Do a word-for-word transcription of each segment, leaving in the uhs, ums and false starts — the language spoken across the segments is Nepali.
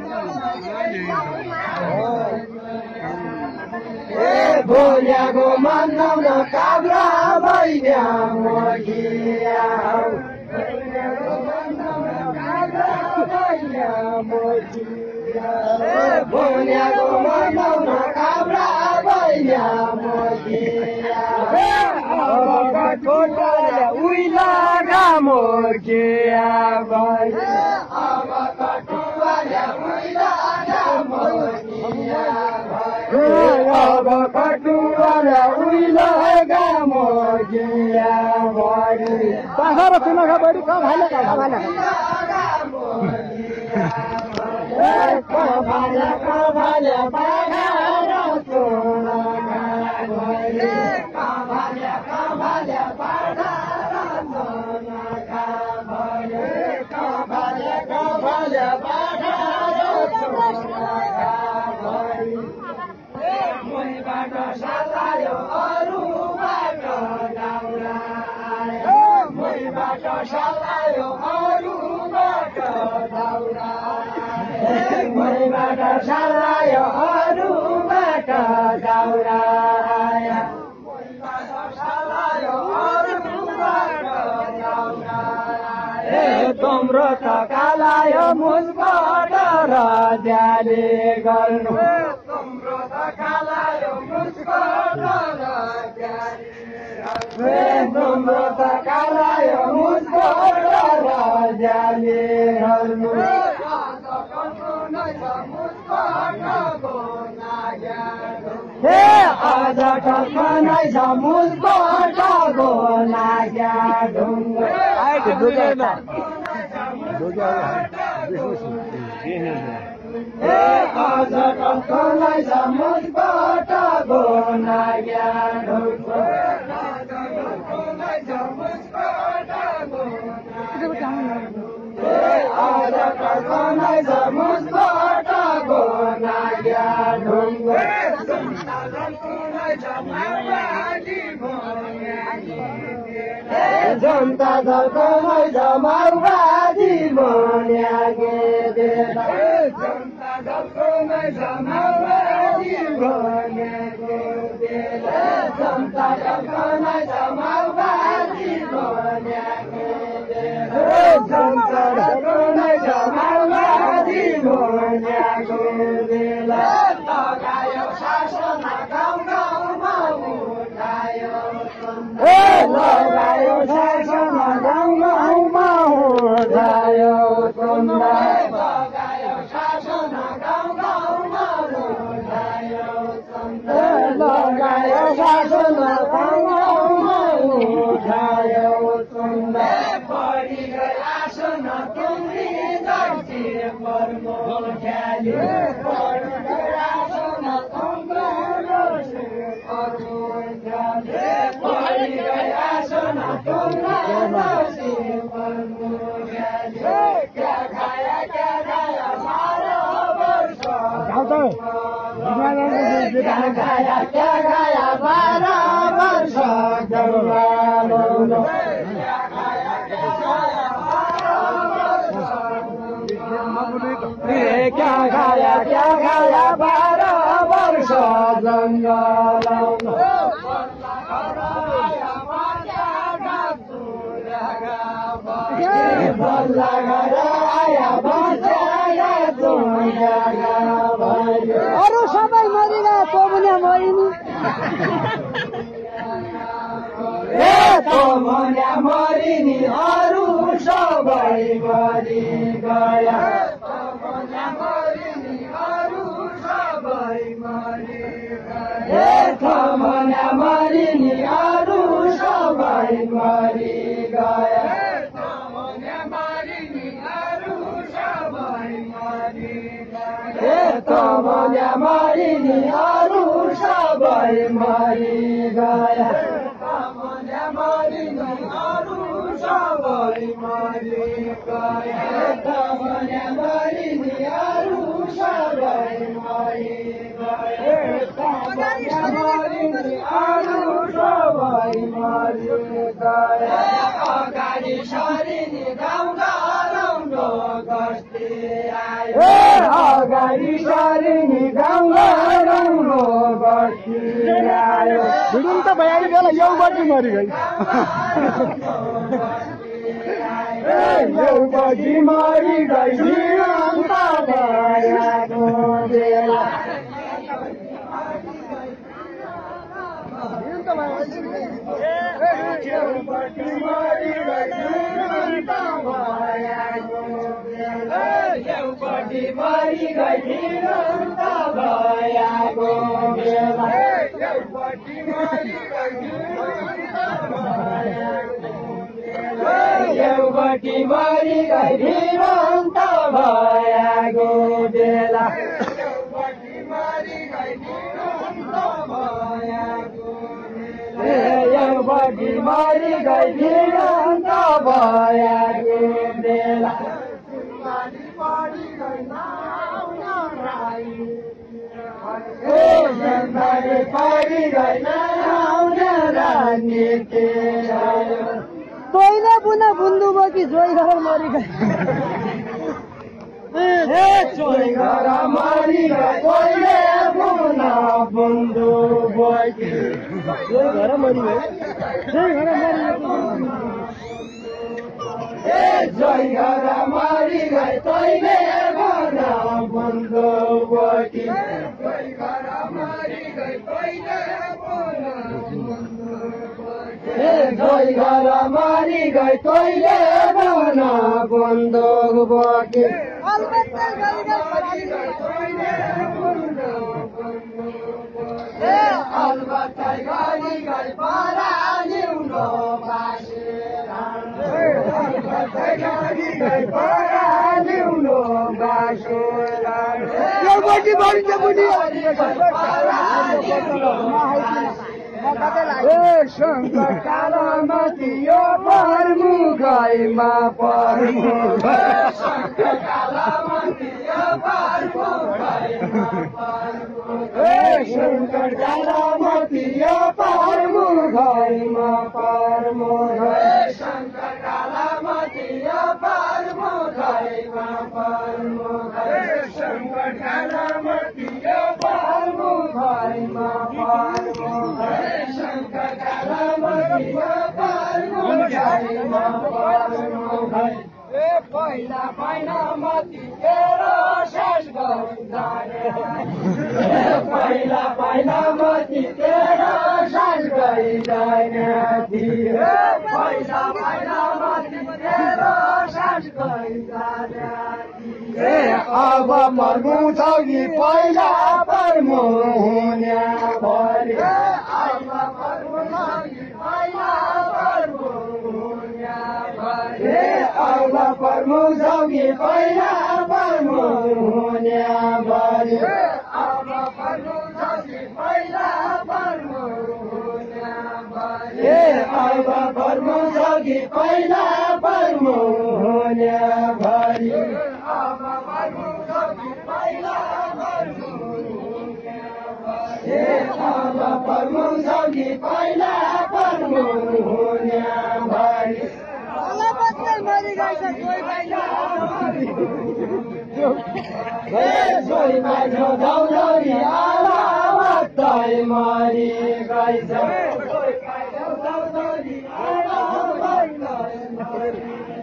भोलियाको मनाउन काब्रा भैया मोगिया भोलियाको मनाउन काब्रा भैया मोगिया अब कठोटले उइला मोगिया भैया अब कठोटले उइला मोगिया अब कटुवाला उइला मोगिया भैया पाखा सुना खा बड़ी कम हाले का भाला भाला भाला भाला सुना खा भाला भाला भाला सुना खा भाला भाला भाला मुइबाट सलायो अरूबाट दाउरा मुइबाट सलायो अरूबाट दाउरा मुइबाट सलायो अरूबाट दाउरा मुइबाट सलायो अरूबाट दाउरा तिम्रो त कालायो मुसबाट राजाले गर्नु कालायो मुसबाट तिम्रो त कालायो मुसबाट राजाले गर्नु हे आज ठक्कनै छ मुसबाट गो लाग्या ढुङ्गो आज ठक्कनै छ मुसबाट गो लाग्या ढुङ्गो आज ठक्कनै छ मुसबाट गो लाग्या ढुङ्गो जनता दलको नै छ माओवादी मन्यागे जनता दलको नै छ माओवादी मन्यागे जनता दलको नै छ माओवादी मन्यागे जनता दलको नै छ माओवादी मन्यागे लगायो शासन गाउँ गाउँमा उठायो लगायो शासन गाउँ गाउँमा उठायो लगायो शासन गाउँ गाउँमा उठायो लगायो शासन गाउँ गाउँमा उठायो परि आसन तुम्री जर्सी पर्मो ख्याली आसन तुम्रो जर्सी पर्मो ख्याली परि आसन तुम्रो जर्सी पर्मो ख्याली क्या खाया क्या खाया बाह्र वर्ष क्या खाया क्या खाया बाह्र वर्ष जङ्गल क्या खाया क्या खाया बाह्र वर्ष जङ्गल बल्ला घर आया अरू सबै मरिला तो पनि मरिनु मर्या मरिनी अरू सबै मरि गया मरिनी अरू सबै मरि गया मरिनी अरू सबै मरि गया मरिनी अरू सबै मरि गया मरिनी अरू सबै मरि गया मरिनी अरू सबै मरि गया मरिनी अरू सबै मरि गया मरिनी अरू सबै मरि गया अगाडि सरिनी गाउँ गरौँ गस्ती अगाडि सरिनी गङ्गा रङ्गो बसिआयो भिडिङ त भइहाल्यो बेला एउपट्टि मरि गई एउपट्टि मरि गई जीवन्त भएको बेला एउपट्टि मरि गई जीवन्त भएको बेला एउपट्टि मरि गई जीवन्त भएको बेला एउपट्टि मरि गई एउपट्टि मरि गई जीवन्त भएको बेला एउपट्टि मरि गई जीवन्त भएको एउपट्टि मरि गई जीवन्त भएको बेला परि गई तैले पुनः बुन्दु बोकी जोइ घर मरि गई जोइ घर मरि गई तैले पुनः बुन्दु बोकी जोइ घर मरि गई जोइ घर मरि जोइ घर मरि गई तैले पुनः बुन्दु बोकी जोइ घर मरि गई तैले पुनः जोइ घर मरि गई तैले पुनः बन्दुक बोकी अलबत्तै गरी गई परालिउनो बासेरा अलबत्तै गरी गई परालिउनो बासेरा एउपट्टि मरि त बुढी शङ्कर कालामती यो परमुखैमा परमु शङ्कर कालामती यो परमुखैमा परमु शङ्कर कालामती यो परमुखैमा परमु शङ्कर कालामती यो परमुखैमा परमु शङ्कर कालामती यो परमुखैमा परमु शङ्कर कालामती यो परमुखैमा परमु ए पहिला पहिला मती तेरो शेष गइजाने पहिला पहिला मती तेरो शेष गइजाने थिए पहिला पहिला मती तेरो शेष गइजाने ए अब मर्नु छ कि पहिला परमु हुने भरि अब मर्नु छ कि पहिला परमु हुने भरि अब परमु छ कि पहिला परमु हुने भरि अब परमु छ कि पहिला परमु हुने भरि अब परमु छ कि पहिला परमु हुने भरि अब परमु छ कि पहिला परमु हुने भरि अब परमु छ कि पहिला परमु हुने भरि मरि गई छ जोइ भाइला जोइ भाइलो दौलरी आलावत्तै मरि गई छ जोइ भाइलो दौलरी आलावत्तै मरि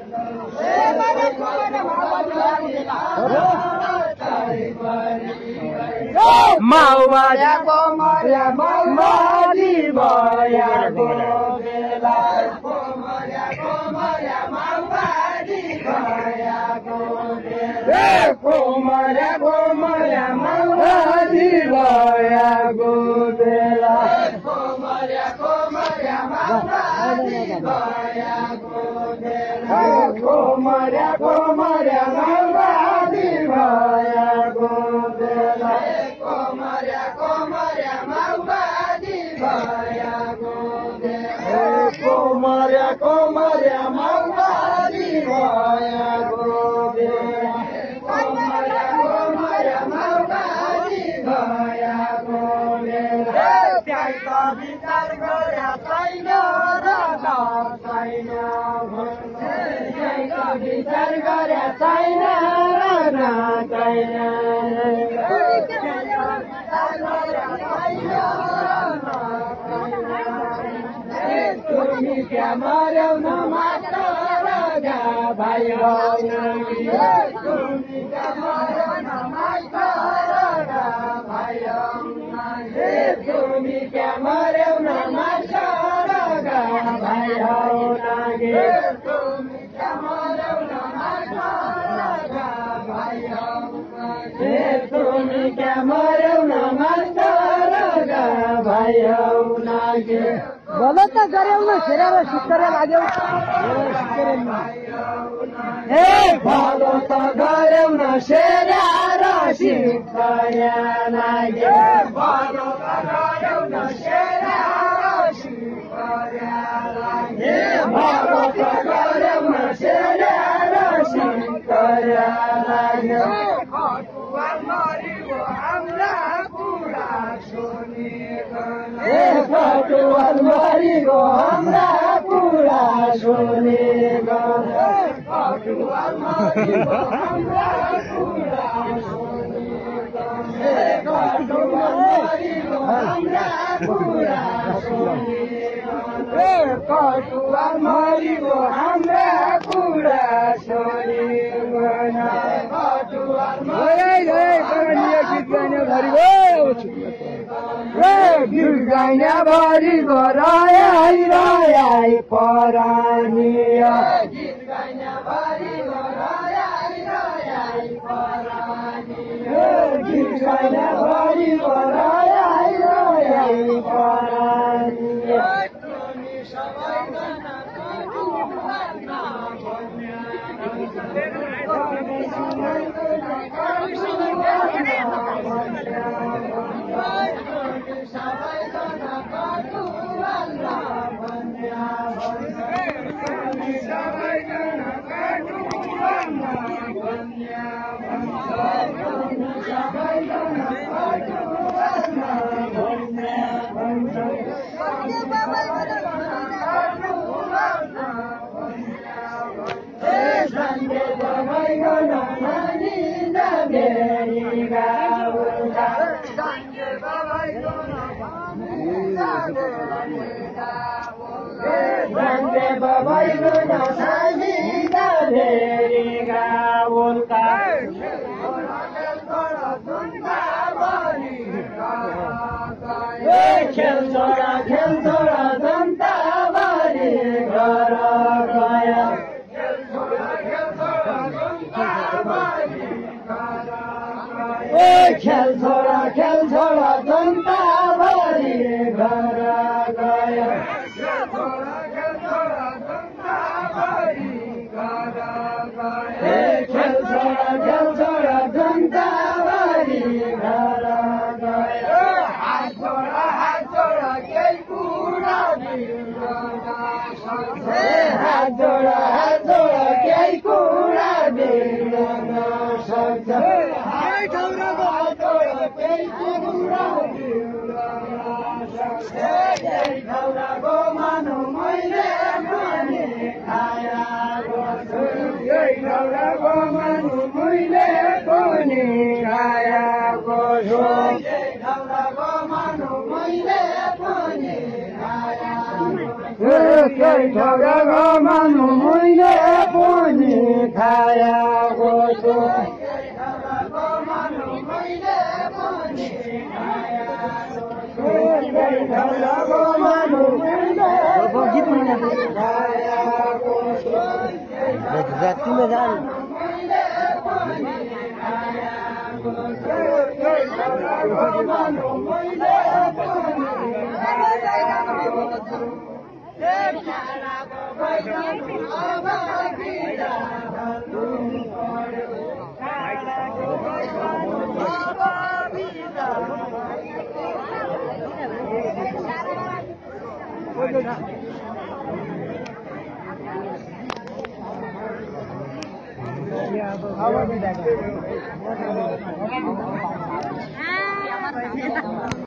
माउबाजाको मर्या माउबाजी भयाको बेला मर्याको मर्या माउबाजी भयाको बेला मर्याको मर्या माउबाजी भयाको बेला मर्याको मर्या माउबाजी भयाको बेला मर्याको मर्या माउबाजी भयाको बेला मर्याको मर्या माउबाजी भयाको बेला मर्याको मर्या माउबाजी भयाको बेला मर्याको मर्या माउबाजी भयाको बेला त्यहीँको विचार गरे छैन र छैन त्यहीँको विचार गरे तुम्ही क्या मार्यो न मात्र भाइ तुम्ही क्या मार्यो न मात्र भाइ तुम्ही क्या मार्यो न मात्र भाइ तुम्ही क्या मार्यो न मात्र भाइ तुम्ही क्या मार्यो न मात्र भाइ गलत त गर्यौ न खेरेर सिक्करे लाग्यौ ए भलो त गर्यौ न सेरार सिक्करे लाग्यो भलो त गर्यौ न सेरार सिक्करे लाग्यो भलो त गर्यौ न सेरार सिक्करे लाग्यो खटुवा मरियो हाम्रा कुरा सुनेको ए खटुवा मरियो हाम्रा कुरा सुनेको खटुवा मरियो हाम्रा कुरा सुनेको ए खटुवा मरियो हाम्रा कुरा सुनेको ए खटुवा मरियो हाम्रा कुरा सुनेको खटुवा गीत गाइने भरि गराइ राइ परानिया गीत गाइने भरि गराइ राइ परानिया गीत गाइने भरि गराइ राइ परानिया तिमी सबैजना खेल छोरा खेल छोरा जनता बारी घर गया खेल छोरा खेल छोरा जनता बारी घर गया खेल छोरा खेल छोरा जनता बारी घर गया खेल छोरा खेल छोरा जनता बारी घर गया खेल छोरा खेल छोरा जनता बारी घर गया हात छोरा हात छोरा केही कुरा हात जोडा हात जोडा केही कुरा बिर्दैन सक्छ हात जोडा केही कुरा बिर्दैन सक्छ केही ठौराको मानु मैले पनि खाएको छु केही ठौराको मानु मैले पनि खाएको छु केही ठौराको मानु मैले पनि केही ठौराको मानु मैले पनि खाएको छु केही ठौराको मानु मैले पनि खाएको छु केही ठौराको मानु मैले खाएको छु जातिमा जानु केही ठौराको मानु मैले पनि खाएको छु अब